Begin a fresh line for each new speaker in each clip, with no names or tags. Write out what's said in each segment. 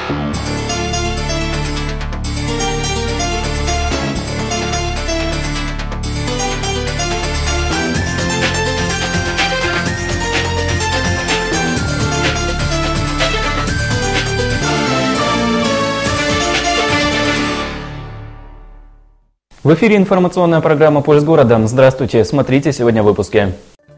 В эфире информационная программа «Пульс города». Здравствуйте, смотрите сегодня в выпуске.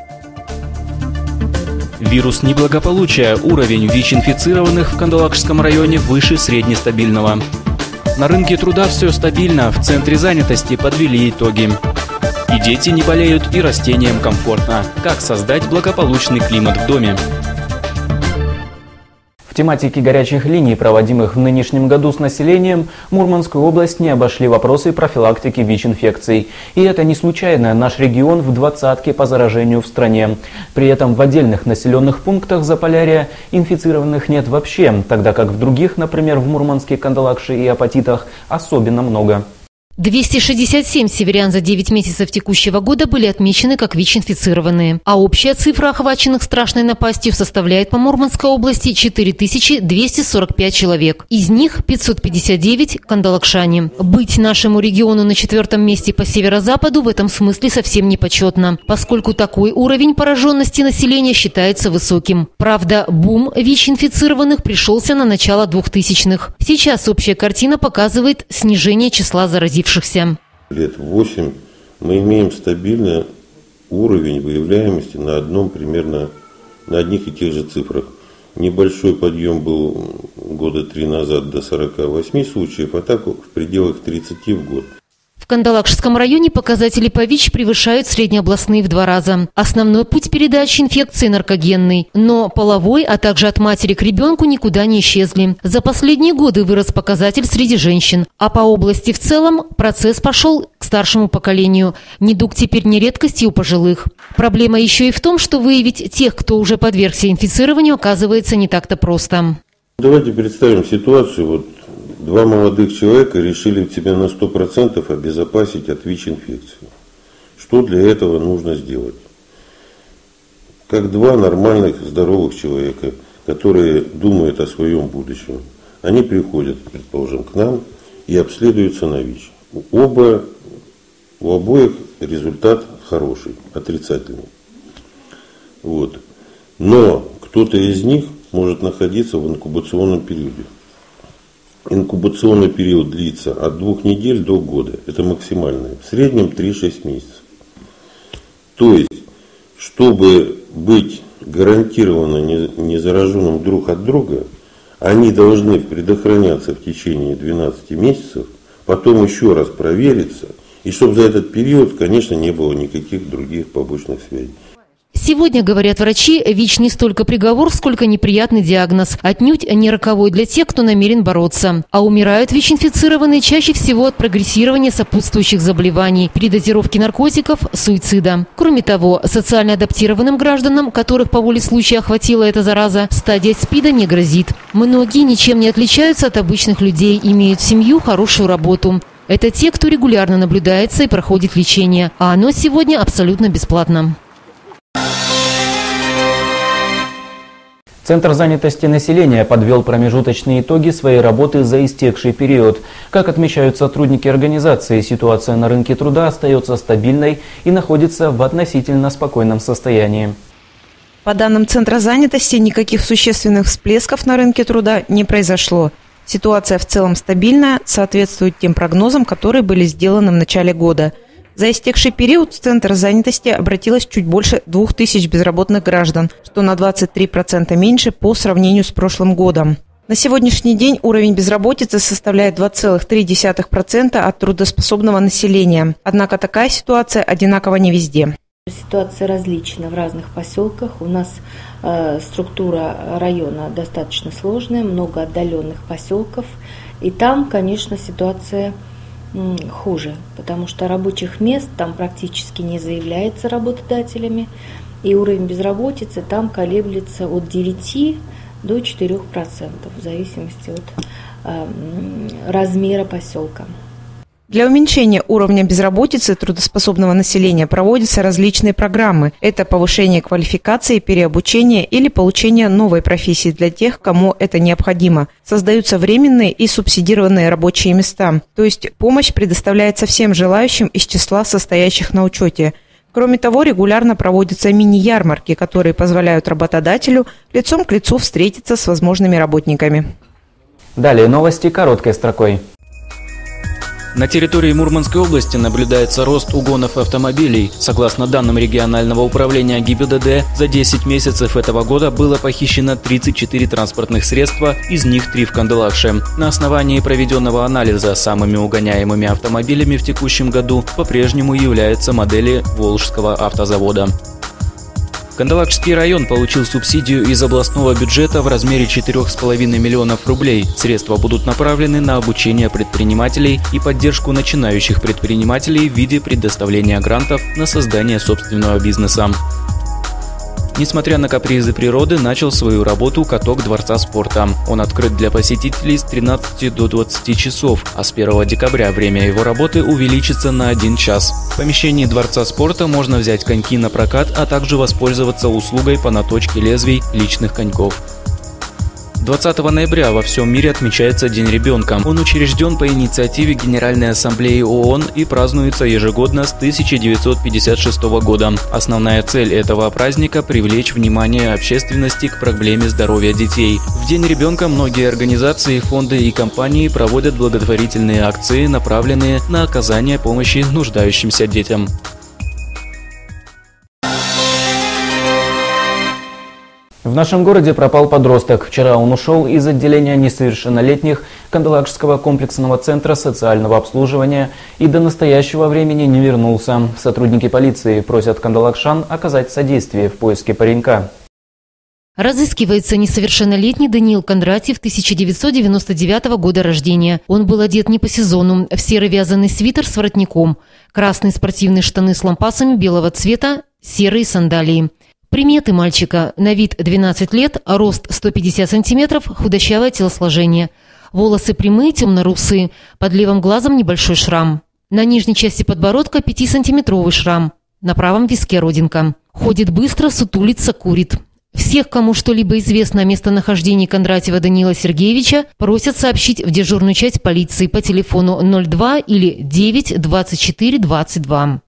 Вирус неблагополучия. Уровень ВИЧ-инфицированных в Кандалакшском районе выше среднестабильного. На рынке труда все стабильно, в центре занятости подвели итоги. И дети не болеют, и растениям комфортно. Как создать благополучный климат в доме?
В тематике горячих линий, проводимых в нынешнем году с населением, Мурманскую область не обошли вопросы профилактики ВИЧ-инфекций. И это не случайно. Наш регион в 20-ке по заражению в стране. При этом в отдельных населенных пунктах Заполярья инфицированных нет вообще, тогда как в других, например, в Мурманске, Кандалакше и Апатитах, особенно много.
267 северян за 9 месяцев текущего года были отмечены как ВИЧ-инфицированные. А общая цифра охваченных страшной напастью составляет по Мурманской области 4245 человек. Из них 559 – кандалакшане. Быть нашему региону на 4-м месте по северо-западу в этом смысле совсем не почетно, поскольку такой уровень пораженности населения считается высоким. Правда, бум ВИЧ-инфицированных пришелся на начало 2000-х. Сейчас общая картина показывает снижение числа заразившихся.
Лет 8 мы имеем стабильный уровень выявляемости примерно на одних и тех же цифрах. Небольшой подъем был года 3 назад до 48 случаев, а так в пределах 30 в год.
В Кандалакшском районе показатели по ВИЧ превышают среднеобластные в 2 раза. Основной путь передачи инфекции наркогенный, но половой, а также от матери к ребенку никуда не исчезли. За последние годы вырос показатель среди женщин, а по области в целом процесс пошел к старшему поколению. Недуг теперь не редкость и у пожилых. Проблема еще и в том, что выявить тех, кто уже подвергся инфицированию, оказывается не так-то просто.
Давайте представим ситуацию. 2 молодых человека решили себя на 100% обезопасить от ВИЧ-инфекции. Что для этого нужно сделать? Как 2 нормальных, здоровых человека, которые думают о своем будущем, они приходят, предположим, к нам и обследуются на ВИЧ. У обоих результат хороший, отрицательный. Но кто-то из них может находиться в инкубационном периоде. Инкубационный период длится от 2 недель до года. Это максимальное. В среднем 3-6 месяцев. То есть, чтобы быть гарантированно не зараженным друг от друга, они должны предохраняться в течение 12 месяцев, потом еще раз провериться, и чтобы за этот период, конечно, не было никаких других побочных связей.
Сегодня, говорят врачи, ВИЧ не столько приговор, сколько неприятный диагноз. Отнюдь не роковой для тех, кто намерен бороться. А умирают ВИЧ-инфицированные чаще всего от прогрессирования сопутствующих заболеваний, передозировки наркотиков, суицида. Кроме того, социально адаптированным гражданам, которых по воле случая охватила эта зараза, стадия СПИДа не грозит. Многие ничем не отличаются от обычных людей, имеют семью, хорошую работу. Это те, кто регулярно наблюдается и проходит лечение. А оно сегодня абсолютно бесплатно.
Центр занятости населения подвел промежуточные итоги своей работы за истекший период. Как отмечают сотрудники организации, ситуация на рынке труда остается стабильной и находится в относительно спокойном состоянии.
По данным Центра занятости, никаких существенных всплесков на рынке труда не произошло. Ситуация в целом стабильная, соответствует тем прогнозам, которые были сделаны в начале года. За истекший период в Центр занятости обратилось чуть больше 2000 безработных граждан, что на 23% меньше по сравнению с прошлым годом. На сегодняшний день уровень безработицы составляет 2,3% от трудоспособного населения. Однако такая ситуация одинакова не везде.
Ситуация различна в разных поселках. У нас структура района достаточно сложная, много отдаленных поселков. И там, конечно, ситуация хуже, потому что рабочих мест там практически не заявляется работодателями, и уровень безработицы там колеблется от 9 до 4%, в зависимости от размера поселка.
Для уменьшения уровня безработицы трудоспособного населения проводятся различные программы. Это повышение квалификации, переобучение или получение новой профессии для тех, кому это необходимо. Создаются временные и субсидированные рабочие места. То есть помощь предоставляется всем желающим из числа состоящих на учете. Кроме того, регулярно проводятся мини-ярмарки, которые позволяют работодателю лицом к лицу встретиться с возможными работниками.
Далее новости короткой строкой.
На территории Мурманской области наблюдается рост угонов автомобилей. Согласно данным регионального управления ГИБДД, за 10 месяцев этого года было похищено 34 транспортных средства, из них 3 в Кандалакше. На основании проведенного анализа самыми угоняемыми автомобилями в текущем году по-прежнему являются модели Волжского автозавода. Кандалакшский район получил субсидию из областного бюджета в размере 4,5 миллионов рублей. Средства будут направлены на обучение предпринимателей и поддержку начинающих предпринимателей в виде предоставления грантов на создание собственного бизнеса. Несмотря на капризы природы, начал свою работу каток Дворца спорта. Он открыт для посетителей с 13 до 20 часов, а с 1 декабря время его работы увеличится на 1 час. В помещении Дворца спорта можно взять коньки на прокат, а также воспользоваться услугой по наточке лезвий личных коньков. 20 ноября во всем мире отмечается День ребенка. Он учрежден по инициативе Генеральной Ассамблеи ООН и празднуется ежегодно с 1956 года. Основная цель этого праздника – привлечь внимание общественности к проблеме здоровья детей. В День ребенка многие организации, фонды и компании проводят благотворительные акции, направленные на оказание помощи нуждающимся детям.
В нашем городе пропал подросток. Вчера он ушел из отделения несовершеннолетних Кандалакшского комплексного центра социального обслуживания и до настоящего времени не вернулся. Сотрудники полиции просят кандалакшан оказать содействие в поиске паренька.
Разыскивается несовершеннолетний Даниил Кондратьев, 1999 года рождения. Он был одет не по сезону, в серый вязаный свитер с воротником, красные спортивные штаны с лампасами белого цвета, серые сандалии. Приметы мальчика: на вид 12 лет, рост 150 сантиметров, худощавое телосложение. Волосы прямые, темно-русые, под левым глазом небольшой шрам. На нижней части подбородка 5-сантиметровый шрам, на правом виске родинка. Ходит быстро, сутулится, курит. Всех, кому что-либо известно о местонахождении Кондратьева Даниила Сергеевича, просят сообщить в дежурную часть полиции по телефону 02 или 9 24 22.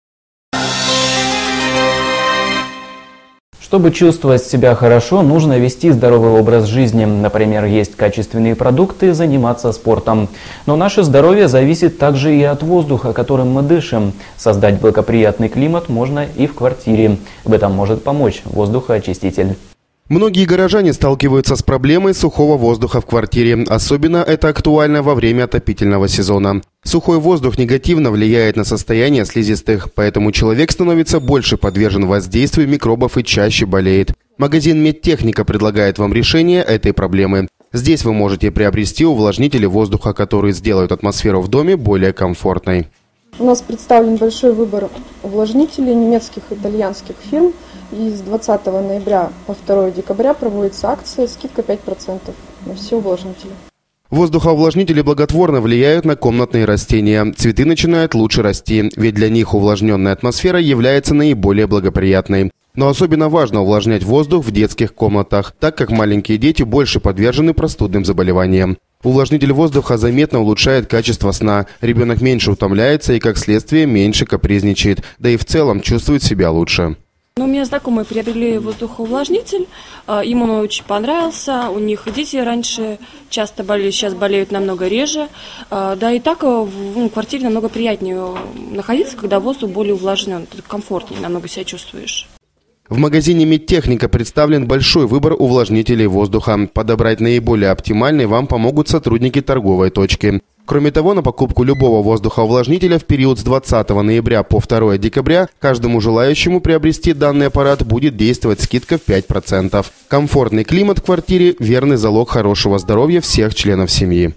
Чтобы чувствовать себя хорошо, нужно вести здоровый образ жизни. Например, есть качественные продукты, заниматься спортом. Но наше здоровье зависит также и от воздуха, которым мы дышим. Создать благоприятный климат можно и в квартире. В этом может помочь воздухоочиститель.
Многие горожане сталкиваются с проблемой сухого воздуха в квартире. Особенно это актуально во время отопительного сезона. Сухой воздух негативно влияет на состояние слизистых, поэтому человек становится больше подвержен воздействию микробов и чаще болеет. Магазин «Медтехника» предлагает вам решение этой проблемы. Здесь вы можете приобрести увлажнители воздуха, которые сделают атмосферу в доме более комфортной.
У нас представлен большой выбор увлажнителей немецких и итальянских фирм. И с 20 ноября по 2 декабря проводится акция, скидка 5% на все увлажнители.
Воздухоувлажнители благотворно влияют на комнатные растения. Цветы начинают лучше расти, ведь для них увлажненная атмосфера является наиболее благоприятной. Но особенно важно увлажнять воздух в детских комнатах, так как маленькие дети больше подвержены простудным заболеваниям. Увлажнитель воздуха заметно улучшает качество сна. Ребенок меньше утомляется и, как следствие, меньше капризничает, да и в целом чувствует себя лучше.
У меня знакомые приобрели воздухоувлажнитель, им он очень понравился, у них дети раньше часто болели, сейчас болеют намного реже, да и так в квартире намного приятнее находиться, когда воздух более увлажнен, ты комфортнее намного себя чувствуешь.
В магазине «Медтехника» представлен большой выбор увлажнителей воздуха. Подобрать наиболее оптимальный вам помогут сотрудники торговой точки. Кроме того, на покупку любого воздухоувлажнителя в период с 20 ноября по 2 декабря каждому желающему приобрести данный аппарат будет действовать скидка в 5%. Комфортный климат в квартире – верный залог хорошего здоровья всех членов семьи.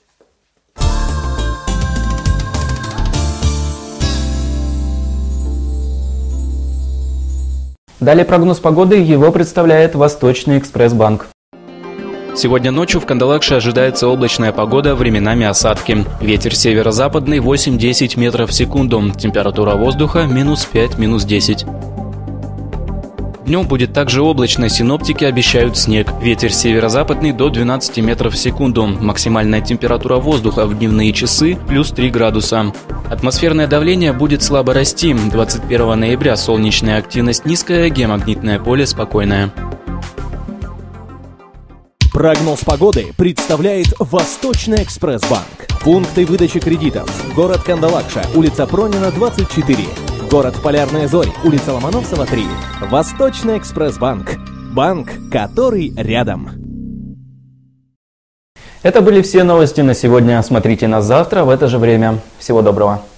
Далее прогноз погоды, его представляет Восточный экспресс-банк.
Сегодня ночью в Кандалакше ожидается облачная погода, временами осадки. Ветер северо-западный 8-10 метров в секунду. Температура воздуха -5, -10. Днем будет также облачно, синоптики обещают снег. Ветер северо-западный до 12 метров в секунду. Максимальная температура воздуха в дневные часы +3 градуса. Атмосферное давление будет слабо расти. 21 ноября солнечная активность низкая, геомагнитное поле спокойное.
Прогноз погоды представляет Восточный экспресс-банк. Пункты выдачи кредитов. Город Кандалакша, улица Пронина, 24. Город Полярные Зори, улица Ломоносова, 3. Восточный экспресс-банк. Банк, который рядом.
Это были все новости на сегодня. Смотрите нас завтра в это же время. Всего доброго.